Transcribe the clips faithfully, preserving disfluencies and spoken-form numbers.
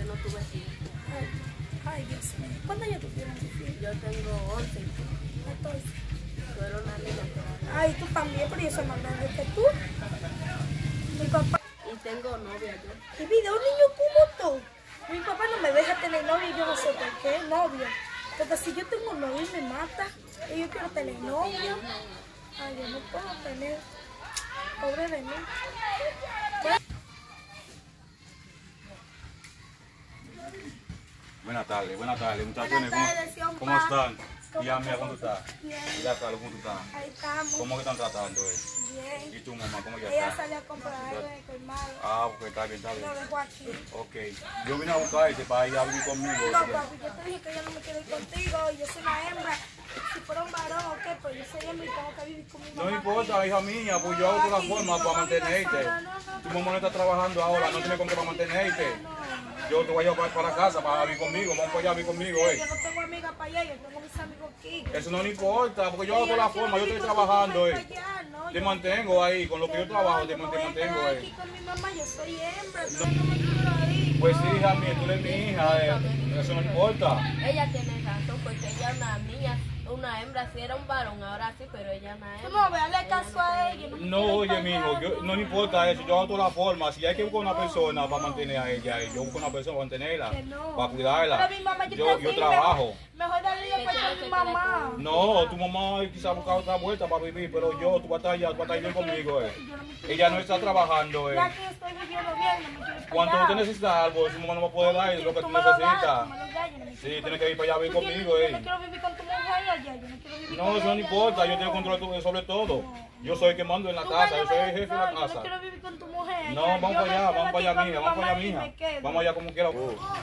no tuve tiempo. Ay, ay, Dios mío. ¿Cuántos años tú tienes? Yo tengo once y tú. Entonces. Tú eres una niña todavía. Ay, tú también, pero yo soy más grande que tú. Mi papá. Y tengo novia yo. Mi vida, un niño como tú. Mi papá no me deja tener novia y yo no sé por qué, novia. Porque si yo tengo novio y me mata, y yo quiero tener novio. Ay, yo no puedo tener. Pobre de mí. Buenas tardes, buenas tardes, muchachones. Buenas tardes, ¿Cómo, señor ¿cómo Paz. están? ¿Cómo Y a mí, estás? ¿cómo tú estás? Bien. Y la Carlos, ¿cómo tú estás? Ahí estamos. ¿Cómo que están tratando? Eh? Bien. ¿Y tu mamá, cómo ya Ella está? salió a comprar algo en el colmado. Ah, porque está bien, está bien. Lo dejó aquí. Ok. Yo vine a buscarte para ir a vivir conmigo. No, papi, yo te dije que yo no me quiero ir contigo. Yo soy una hembra. Si fuera un varón o qué, pues yo soy hembra y tengo que vivir con mi mamá. No importa, hija mía, pues yo hago todas las formas para mantenerte. Tu mamá no está trabajando ahora, no tiene con qué para mantenerte. Yo te voy a llevar para la casa para vivir conmigo, vamos para allá a vivir conmigo, eh. Yo no tengo amigas para allá, yo tengo mis amigos aquí. Eso no le importa, porque yo hago todas las formas, yo estoy trabajando, eh. Te mantengo ahí, con lo que yo trabajo, te mantengo, eh. Aquí con mi mamá, yo soy hembra, yo no me quiero ir. Pues sí, hija mía, tú eres mi hija, eh. Eso no importa. Ella tiene razón porque ella es una niña, una hembra. Si era un varón, ahora sí, pero ella no es Tú hembra. no ves, hazle caso a ella. No, oye, mijo, yo, no me importa eso, yo hago todas las formas. Si hay que buscar una persona para mantener a ella, eh, yo busco una persona para mantenerla, Que no. para cuidarla. Pero mi mamá, yo, Yo, te yo digo, trabajo. Mejor darle la parte a mi mamá. No, tu mamá quizá buscar otra vuelta para vivir, pero yo, tú vas a estar allá, tú vas a estar bien conmigo, eh. Ella no está trabajando, eh. Ya que estoy viviendo bien, no me quiero ir para Cuando allá. usted necesita algo, su mamá no va a poder dar lo que Tú tú me lo das, necesitas. tú me lo das, yo no me Sí, quiero tienes que ir para allá a vivir Tú tienes- conmigo, Yo eh. no quiero vivir con tu mujer allá, yo no quiero vivir con No, eso no ella, importa, yo no. tengo control sobre todo. Yo soy el que mando en la Tú casa, yo soy el váyame, jefe de no, la Yo casa. no quiero vivir con tu mujer. No, allá. vamos Yo para me allá, quedo vamos aquí para allá, con mi mija, vamos para allá, mamá y mija. me quedo. Vamos allá como quiera.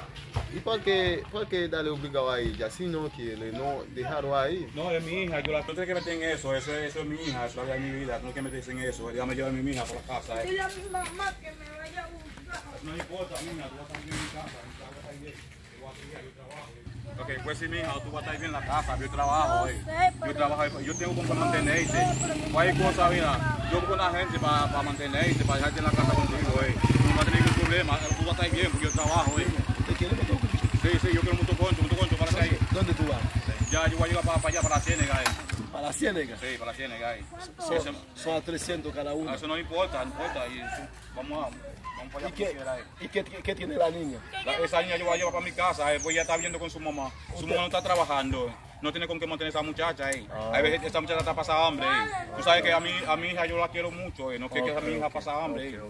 ¿Y por qué, por qué darle obligado a ella? Si no quiere, no dejarlo ahí. No, es mi hija, yo la, tú tienes que meter en eso, eso, es- eso es mi hija, eso es mi vida, tú no tienes que meterse en eso, ya me lleva mi hija para la casa. Eh. Dile a mi mamá que me vaya a buscar. No importa, mija, tú vas a estar bien en mi casa, mi casa está bien, yo voy a seguir, yo trabajo. Eh. Ok, pues sí, mija, tú vas a estar bien en la casa, yo trabajo, eh. Yo sé, Yo pero- trabajo, yo tengo con que mantenerte. Cualquier cosa, mira, yo busco una gente para, para mantenerte, para dejarte en la casa contigo, eh. Tú no vas a tener ningún problema, tú vas a estar bien, porque yo trabajo, eh. ¿Te quieres meter? Sí, sí, yo quiero mucho concho, mucho concho para ahí. ¿Dónde tú vas? Ya, yo voy a llegar para, para allá, para la Ciénega, eh. Para la Ciénega. Sí, para la Ciénega, eh. Son, son a trescientos cada uno. Eso no importa, no importa. Y eso, vamos, a, vamos para allá ¿Y como qué, quiera, eh. ¿y qué, qué tiene la niña? La- esa niña yo voy a llevar para mi casa, eh, pues ella está viendo con su mamá. Su mamá no está trabajando, eh. No tiene con qué mantener a esa muchacha, eh. Hay veces que esa muchacha está pasando hambre, eh. Tú sabes que a, mí, a mi hija yo la quiero mucho, eh. No quiero que a mi hija pase hambre, eh.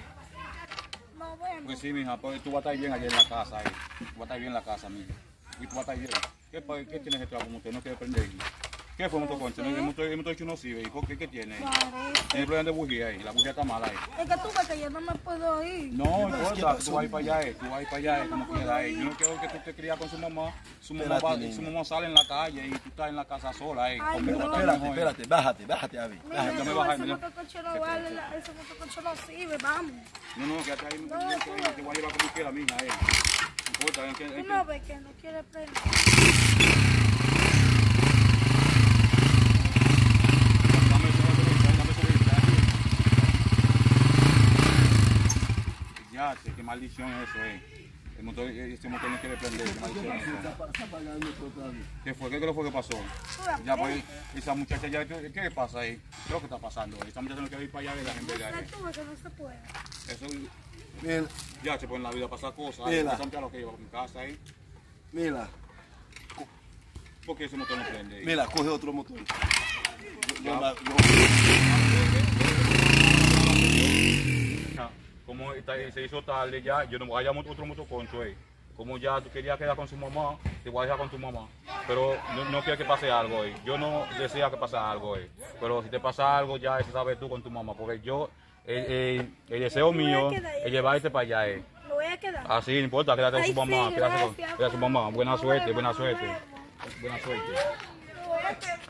No, bueno. Pues sí, mija, pues tú vas a estar bien allá en la casa, eh. Tú vas a estar bien en la casa, mija. Y tú vas a estar bien. ¿Qué, pa- qué tienes que trabajo como usted? No quiere prender. ¿Qué fue, mucho concho? No, hemos hemos hecho unos ciber. ¿Por qué? ¿Qué tiene? Tiene problema de bujía ahí. La bujía está mala ahí. Es que tú ves que yo no me puedo ir. No, importa, tú vas a ir para allá, eh, tú vas a ir para allá, eh, como quieras. eh. Yo no quiero que tú te crías con su mamá. Su mamá, Espérate, va- niña. su mamá sale en la calle y tú estás en la casa sola. Eh. Ay, Conmigo no. va a estar Espérate, mejor, eh. espérate, bájate, bájate a ver. Mira, yo me no, bajo, ese mira. motoconcho no vale, la- ese motoconcho no sirve, vamos. No, no, quédate ahí, No, no, tú- te voy a llevar como quiera, mija. Eh. No importa, es que, es Tú que- no ves que no quiere prender. Dame eso, dame eso, dame eso, dame eso. Ya, che, qué maldición es eso, eh. El motor, este motor no quiere prender, qué maldición es eso. ¿Qué fue? ¿Qué creo fue que pasó? Ya pues, esa muchacha ya, ¿qué qué le pasa ahí? ¿Qué es lo que está pasando? Esa muchacha no quiere ir para allá de la gente de Ya allá. tú ves que no se puede. Eso, Mira, ya, che, pues en la vida pasa cosas. Mira. Esa muchacha lo que lleva a mi casa ahí. mira, ¿Por qué ese motor no prende ahí? mira, coge otro motor. Yo- yo- yo- Ya, como está- se hizo tarde ya, yo no voy a llamar otro motoconcho, eh. Como ya tú querías quedar con su mamá, te voy a dejar con tu mamá. Pero no, no quiero que pase algo hoy. Yo no deseo que pase algo hoy. Pero si te pasa algo, ya eso sabes tú con tu mamá. Porque yo, el, el- el deseo mío es llevarte para allá. Eh. Lo voy a quedar. Así, no importa, quédate con Ay, su mamá. sí, Quédate con, gracias. quédate con su mamá. Buena Nos suerte, vemos, buena nos suerte. vemos. Buena suerte. Lo voy a quedar.